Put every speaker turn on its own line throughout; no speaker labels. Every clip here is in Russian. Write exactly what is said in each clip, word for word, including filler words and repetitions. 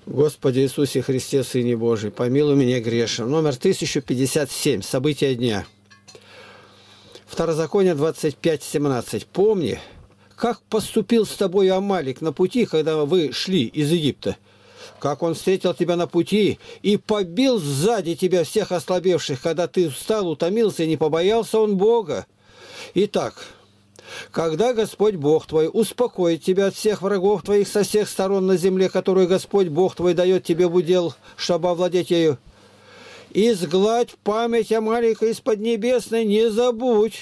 Господи Иисусе Христе, Сыне Божий, помилуй меня грешным. Номер тысяча пятьдесят семь. События дня. Второзаконие двадцать пять семнадцать. Помни, как поступил с тобой Амалик на пути, когда вы шли из Египта. Как он встретил тебя на пути и побил сзади тебя всех ослабевших, когда ты устал, утомился и не побоялся он Бога. Итак, когда Господь Бог твой успокоит тебя от всех врагов твоих со всех сторон на земле, которую Господь Бог твой дает тебе в удел, чтобы овладеть ею, изгладь память Амалика из Поднебесной, не забудь.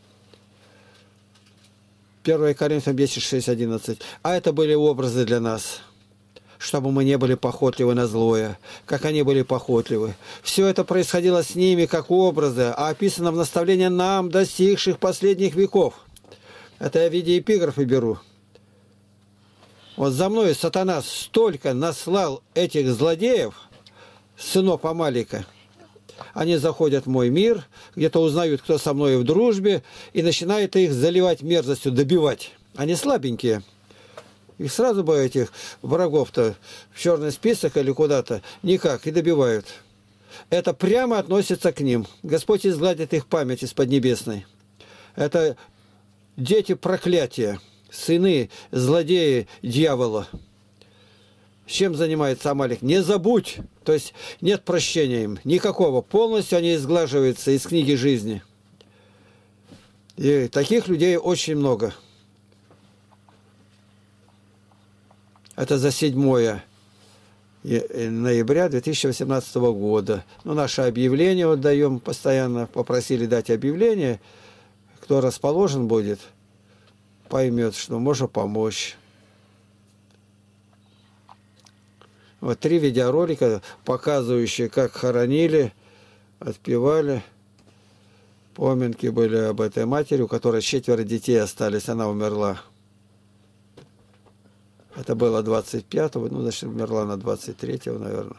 первое Коринфянам десять, шесть, одиннадцать. А это были образы для нас, чтобы мы не были похотливы на злое, как они были похотливы. Все это происходило с ними как образы, а описано в наставлении нам, достигших последних веков. Это я в виде эпиграфа беру. Вот за мной сатана столько наслал этих злодеев, сынов Амалика. Они заходят в мой мир, где-то узнают, кто со мной в дружбе, и начинают их заливать мерзостью, добивать. Они слабенькие. И сразу бы этих врагов-то в черный список или куда-то никак, и добивают. Это прямо относится к ним. Господь изгладит их память из Поднебесной. Это дети проклятия, сыны злодеи дьявола. Чем занимается Амалик? Не забудь! То есть нет прощения им, никакого. Полностью они изглаживаются из книги жизни. И таких людей очень много. Это за седьмое ноября две тысячи восемнадцатого года. Ну, наше объявление вот даем постоянно. Попросили дать объявление. Кто расположен будет, поймет, что можно помочь. Вот три видеоролика, показывающие, как хоронили, отпевали. Поминки были об этой матери, у которой четверо детей остались, она умерла. Это было двадцать пятого, ну, значит, умерла на двадцать третьего, наверное.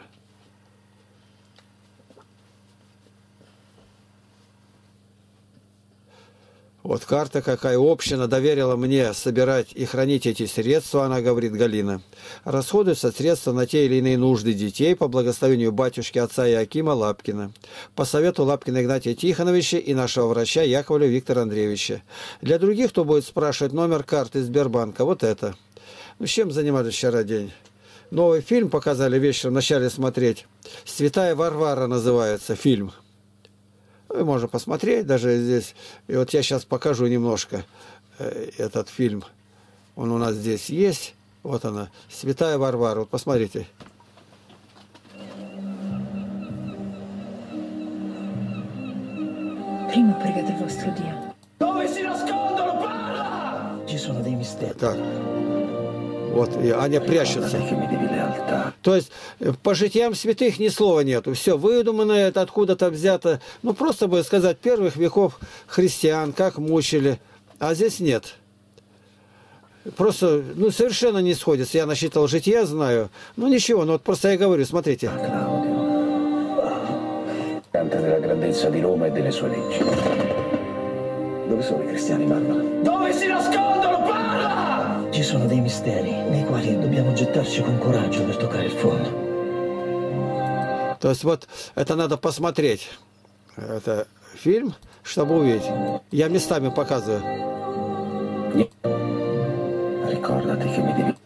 Вот карта какая. Община доверила мне собирать и хранить эти средства, она говорит, Галина. Расходуются средства на те или иные нужды детей по благословению батюшки отца Иоакима Лапкина, по совету Лапкина Игнатия Тихоновича и нашего врача Яковлева Виктора Андреевича. Для других, кто будет спрашивать, номер карты Сбербанка, вот это. Ну, чем занимались вчера день? Новый фильм показали вечером, вначале смотреть. «Святая Варвара» называется фильм. Можно посмотреть даже здесь. И вот я сейчас покажу немножко э, этот фильм. Он у нас здесь есть. Вот она, «Святая Варвара». Вот посмотрите.
Prima pregate il vostro Dio.
Dove si nascondono? Parla!
Ci sono dei misteri.
Так. Вот, и Аня прячется. То есть по житиям святых ни слова нету. Все выдуманное, это откуда-то взято. Ну, просто бы сказать, первых веков христиан, как мучили. А здесь нет. Просто, ну, совершенно не сходится. Я насчитал жития, знаю. Ну, ничего, ну, вот просто я говорю, смотрите.
Dove si nascondono? Parla!
Ci sono dei misteri nei quali dobbiamo gettarci con coraggio per toccare il fondo.
То есть вот это надо посмотреть. Это фильм, чтобы увидеть. Я местами показываю.
Ricordati che mi devi...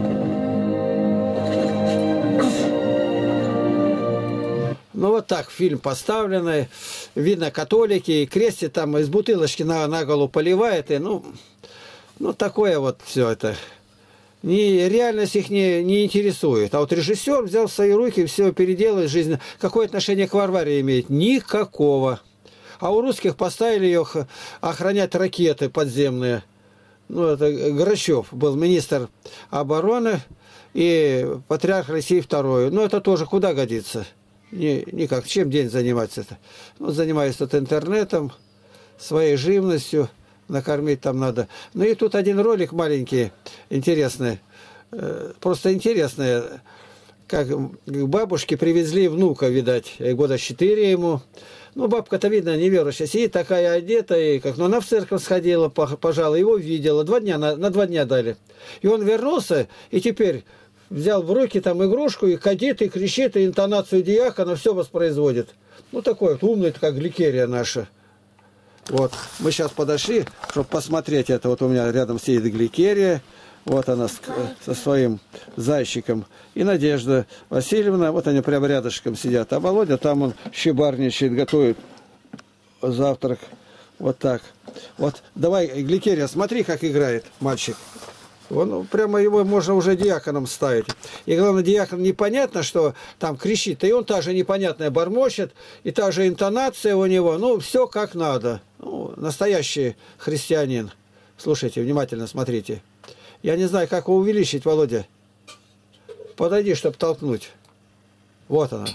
Ну, вот так фильм поставленный. Видно, католики, и крестит там из бутылочки на, на голову поливает. И, ну, ну, такое вот все это. Не, реальность их не, не интересует. А вот режиссер взял в свои руки, все переделает жизнь. Какое отношение к Варваре имеет? Никакого. А у русских поставили ее охранять ракеты подземные. Ну, это Грачев был министр обороны и патриарх России второй. Ну, это тоже куда годится? Ни, никак. Чем день заниматься-то? Ну, занимаюсь тут интернетом, своей живностью, накормить там надо. Ну и тут один ролик маленький, интересный, просто интересный, как к бабушке привезли внука, видать, года четыре ему. Ну, бабка-то, видно, неверующая, сидит такая одетая, как, ну, она в церковь сходила, пожалуй, его видела, два дня, на, на два дня дали. И он вернулся, и теперь взял в руки там игрушку и кадит, и кричит, и интонацию диакона все воспроизводит. Ну, такой вот умный, как гликерия наша. Вот, мы сейчас подошли, чтобы посмотреть это. Вот у меня рядом сидит гликерия. Вот она с, со своим зайчиком. И Надежда Васильевна, вот они прямо рядышком сидят. А Володя там он щебарничает, готовит завтрак. Вот так. Вот, давай, гликерия, смотри, как играет мальчик. Он, прямо его можно уже диаконом ставить. И главное, диакон непонятно, что там кричит. И он также непонятное бормочет. И та же интонация у него. Ну, все как надо. Ну, настоящий христианин. Слушайте, внимательно смотрите. Я не знаю, как его увеличить, Володя. Подойди, чтобы толкнуть. Вот она.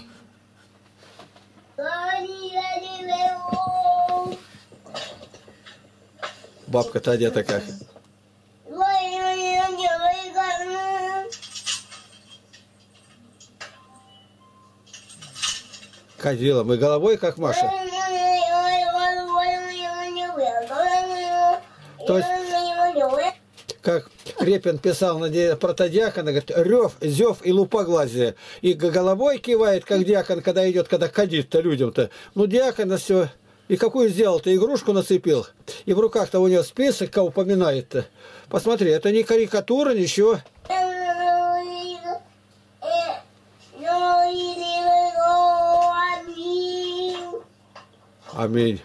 Бабка-то одета как. Кадила, мы головой, как Маша. То есть, как Репин писал на протодиакона, говорит, рев, зев и лупоглазие. И головой кивает, как диакон, когда идет, когда кадит-то людям-то. Ну, диакон все. И какую сделал-то? Игрушку нацепил. И в руках-то у него список, кого упоминает-то. Посмотри, это не карикатура, ничего. Аминь.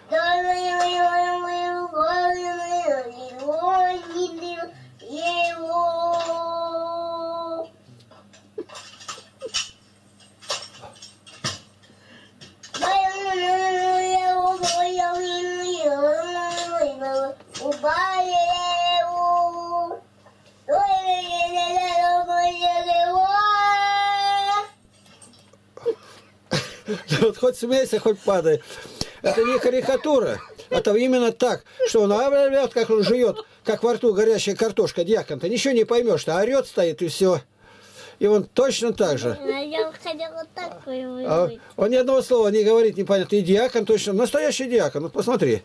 Вот хоть смейся, хоть падай. Это не карикатура. Это именно так, что он орет, как он жует, как во рту горящая картошка, диакон. Ты ничего не поймешь, что орет стоит и все. И он точно так же.
Я хотела такой
а он ни одного слова не говорит, непонятно. И диакон точно, настоящий диакон. Вот посмотри.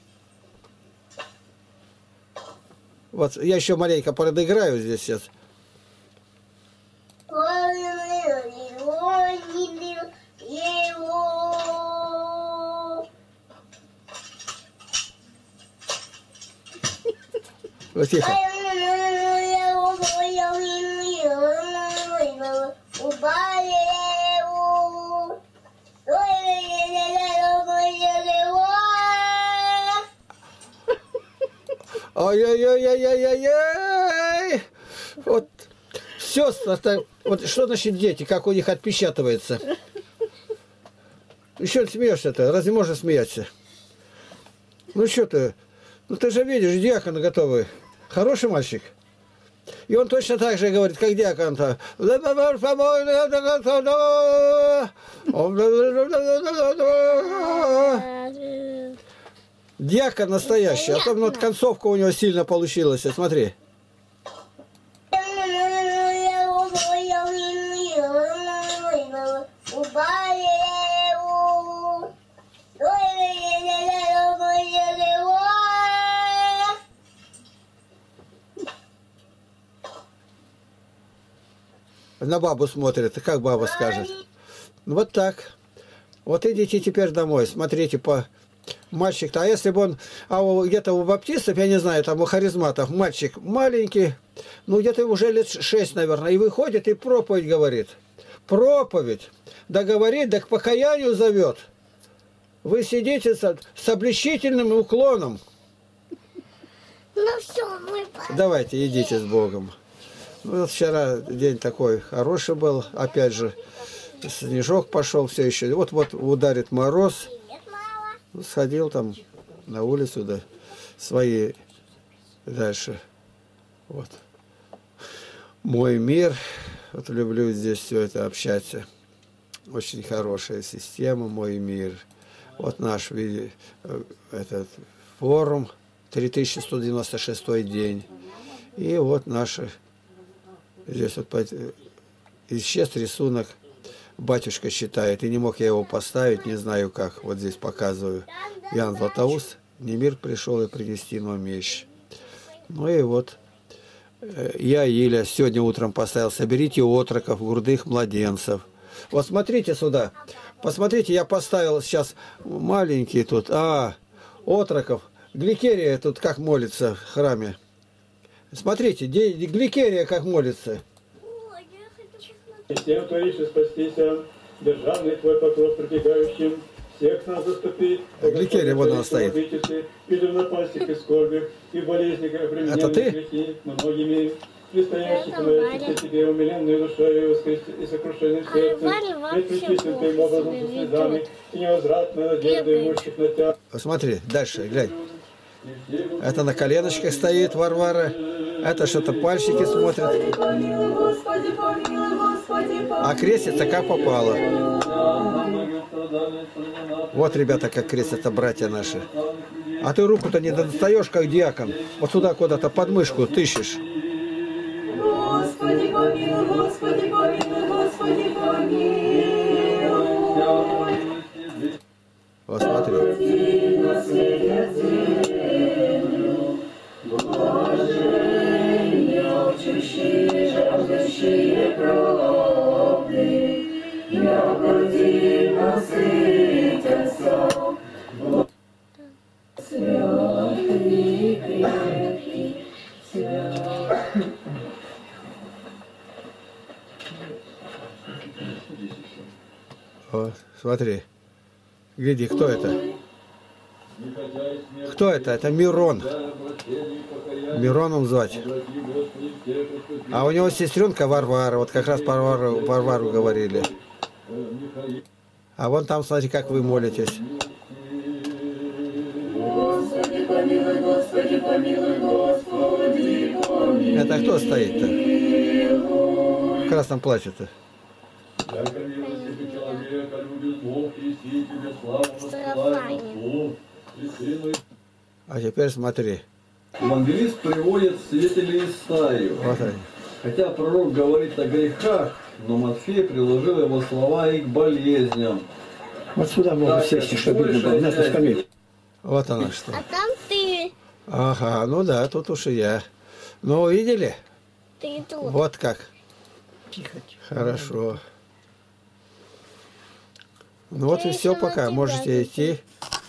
Вот я еще маленько подыграю здесь сейчас. Вот тихо. Ой-ой-ой-ой-ой-ой-ой! Вот все, вот что значит дети, как у них отпечатывается. Еще смеешься-то, разве можно смеяться? Ну что ты, ну ты же видишь, диакон готовый. Хороший мальчик. И он точно так же говорит, как диакон-то. Диакон настоящий. А там вот концовка у него сильно получилась. Смотри. На бабу смотрит, как баба скажет. Вот так. Вот идите теперь домой, смотрите по... Мальчик-то, а если бы он, а где-то у баптистов, я не знаю, там у харизматов, мальчик маленький, ну где-то уже лет шесть, наверное, и выходит и проповедь говорит. Проповедь. Да говорит, да к покаянию зовет. Вы сидите с, с обличительным уклоном.
Ну все, мы...
Давайте, идите с Богом. Ну, вот вчера день такой хороший был, опять же, снежок пошел, все еще. Вот-вот ударит мороз. Сходил там на улицу, да, свои дальше. Вот. Мой мир. Вот люблю здесь все это общаться. Очень хорошая система, мой мир. Вот наш этот форум, три тысячи сто девяносто шестой день. И вот наши, здесь вот исчез рисунок. Батюшка считает, и не мог я его поставить, не знаю как. Вот здесь показываю. Иоанн Златоуст, не мир пришел и принести нам меч. Ну и вот Я, Иля, сегодня утром поставил: соберите отроков, грудных младенцев. Вот смотрите сюда. Посмотрите, я поставил сейчас маленький тут. А, отроков. Гликерия тут как молится в храме. Смотрите, Гликерия как молится.
И тем, кто ищет спастися, державный твой покров прибегающим, всех нас заступи.
Гликерия вон она стоит.
И в напастях и скорбях, и в болезнях, и
Это ты?
грехи многими, предстоящих молиться тебе, умиленную душою и сокрушенным сердцем, ведь причистым твоим образом со слезами, и невозвратной надеждой имущих на тебя.
Посмотри, дальше, глянь. Это на коленочках стоит Варвара. Это что-то пальчики смотрят. А крестится как попало. Вот, ребята, как крестятся братья наши. А ты руку-то не достаешь, как диакон. Вот сюда куда-то под мышку тыщешь.
Господи, помилуй, Господи, помилуй, Господи, помилуй.
Вот смотри. Вот, смотри. Гляди, кто это? Кто это? Это Мирон. Мироном звать. А у него сестренка Варвара. Вот как раз про Варвару, Варвару говорили. А вон там, смотри, как вы молитесь.
Господи, помилуй, Господи, помилуй, Господи, помилуй.
Это кто стоит-то? В красном платье-то. А теперь смотри.
Евангелист приводит свидетелей Исаию.
Вот они.
Хотя пророк говорит о грехах, но Матфей приложил его слова и к болезням.
Вот сюда могут сесть, чтобы видно было. На эту скамейку.
Вот она что.
А там ты.
Ага, ну да, тут уж и я. Ну, увидели?
Ты тут.
Вот как.
Тихо, тихо.
Хорошо. Ну вот и все пока. Можете идти.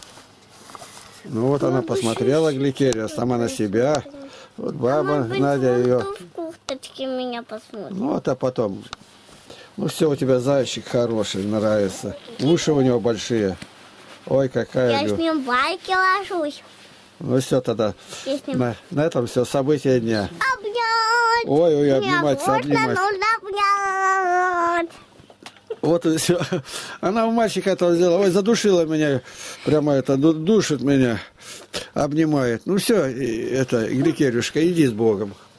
Ну вот она посмотрела, Гликерия, сама на себя. Вот баба,
Может быть,
Надя
вон
ее.
ту в курточке меня посмотрит.
Ну, а потом. Ну, все, у тебя зайчик хороший, нравится. Уши у него большие. Ой, какая.
Я
лю-
с ним в байке ложусь.
Ну, все тогда.
Я с ним
На, на этом все, события дня.
обнять.
Ой, ой,
Меня
обниматься,
можно
обнимать.
нужно обнять.
Вот и все. Она у мальчика этого взяла. Ой, задушила меня. Прямо это, ду- душит меня. Обнимает. Ну, все, это, Гликерюшка, иди с Богом.